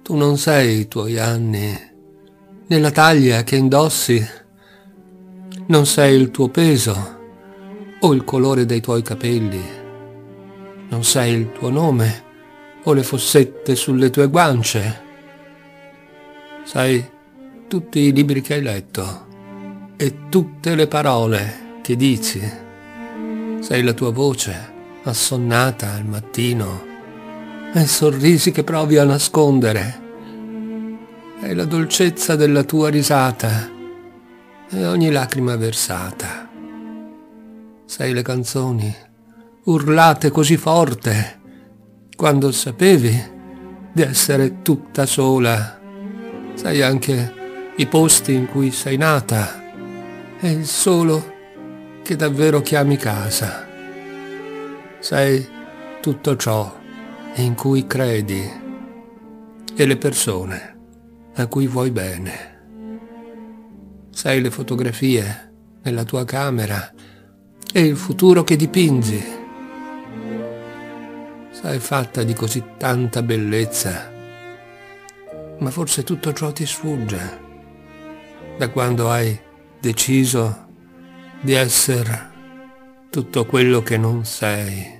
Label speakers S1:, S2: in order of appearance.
S1: Tu non sei i tuoi anni, né la taglia che indossi, non sei il tuo peso o il colore dei tuoi capelli, non sei il tuo nome o le fossette sulle tue guance. Sei tutti i libri che hai letto e tutte le parole che dici. Sei la tua voce assonnata al mattino e i sorrisi che provi a nascondere. È la dolcezza della tua risata e ogni lacrima versata. Sei le canzoni urlate così forte quando sapevi di essere tutta sola. Sei anche i posti in cui sei nata e il solo che davvero chiami casa. Sei tutto ciò in cui credi e le persone a cui vuoi bene. Sei le fotografie nella tua camera e il futuro che dipingi. Sei fatta di così tanta bellezza, ma forse tutto ciò ti sfugge da quando hai deciso di essere tutto quello che non sei.